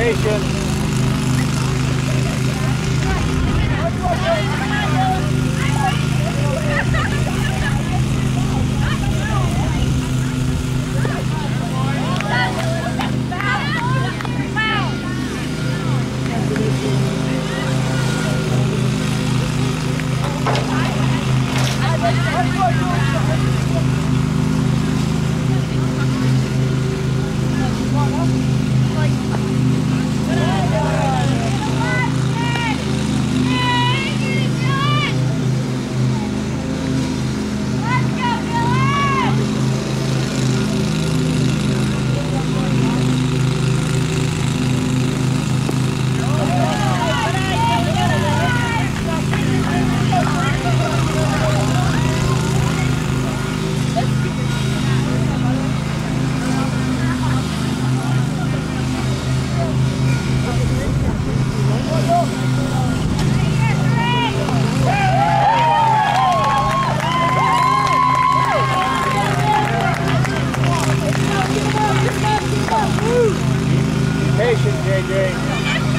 Patience. Patience, JJ.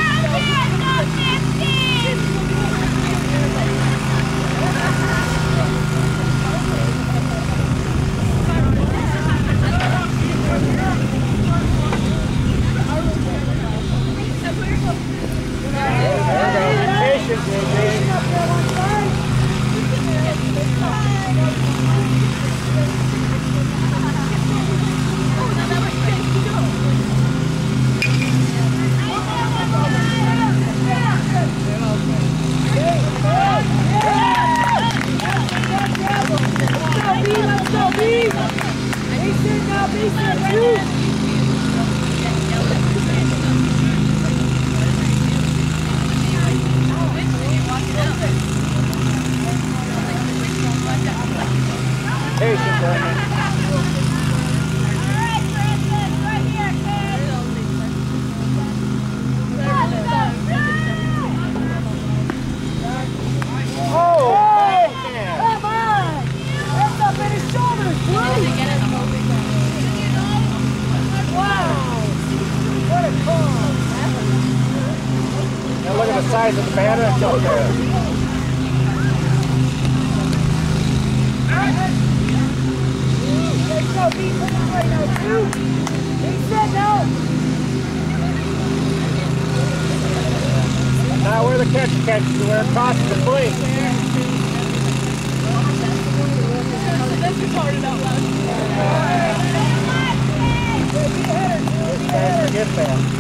Look at the size of the banner that's up there. Now where the catch, where it crosses the plate. This is hard out loud. Get there.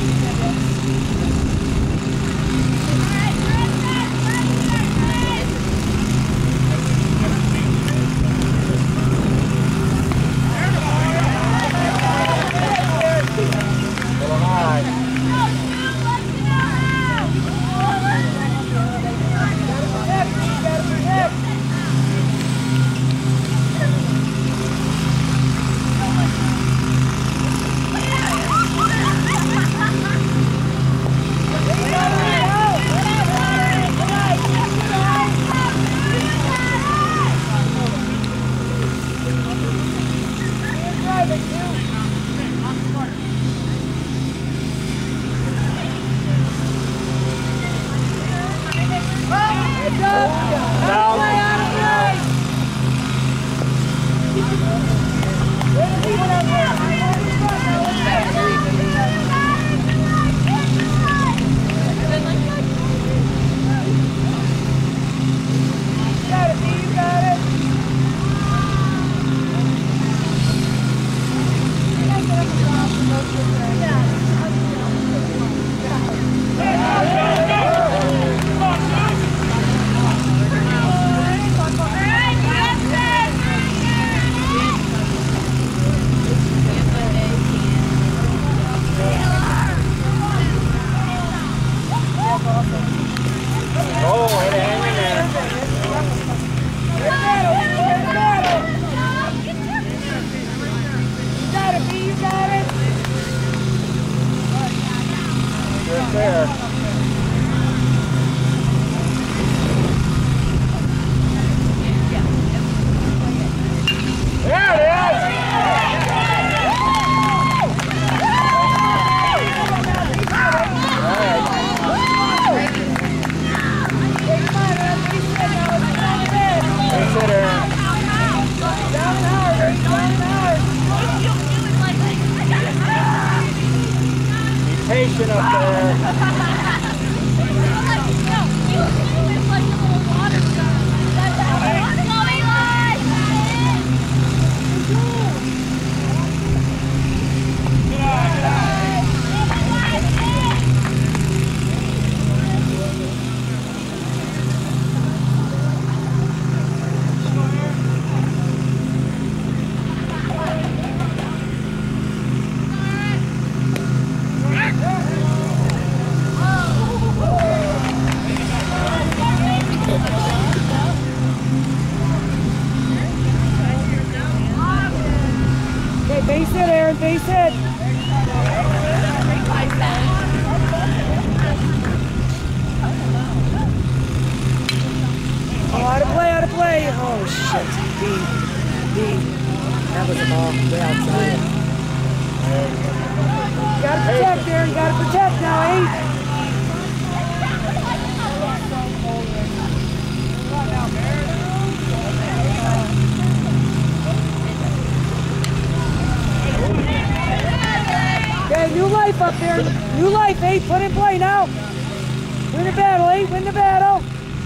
There. There it is! up there. Base hit, Aaron, base hit. Oh, out of play, out of play. Oh, shit. B. That was a ball way outside. You gotta protect, Aaron. You gotta protect now, 8. Okay, new life up there. New life, 8. Put in play now. Win the battle, 8. Win the battle.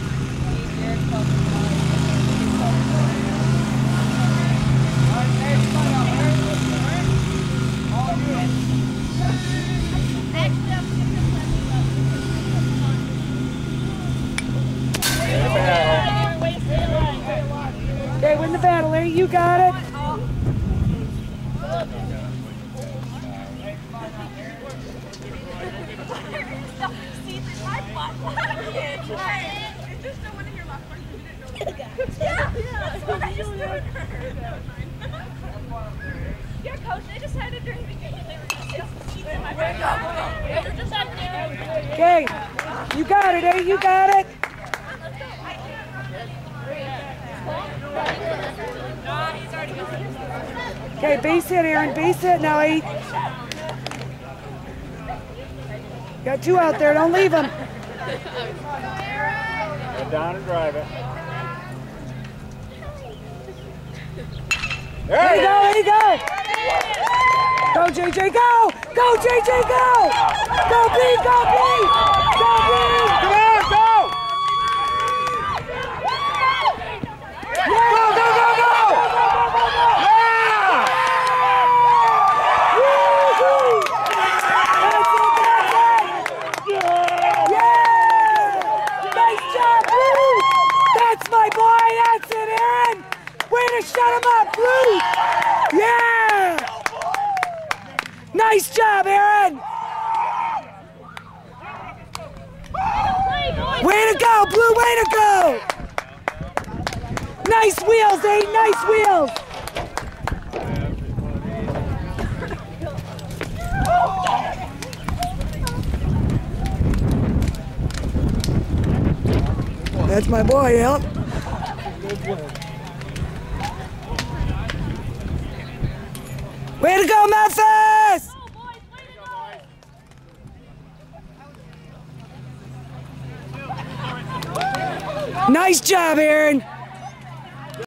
Okay, win the battle, 8. You got it. Yeah, Coach, they decided during the game they were just seats in my back. They're just out there. Okay, you got it, 8. You got it. Okay, base hit, Aaron. Base hit now, 8. Got 2 out there. Don't leave them. Go down and drive it. There you go. There you go. Go, JJ, go. Go, JJ, go. Go, B, go, B. Go, B. Come on, go. Yeah. Go, go, go, go. Yeah. Woo-hoo. Yeah. Nice job, Blue. That's my boy. That's it, Aaron. Way to shut him up, Blue. Yeah. Nice job, Aaron. Way to go, Blue. Way to go. Nice wheels, 8. Nice wheels. That's my boy, Al. Way to go, Memphis! Nice job, Aaron.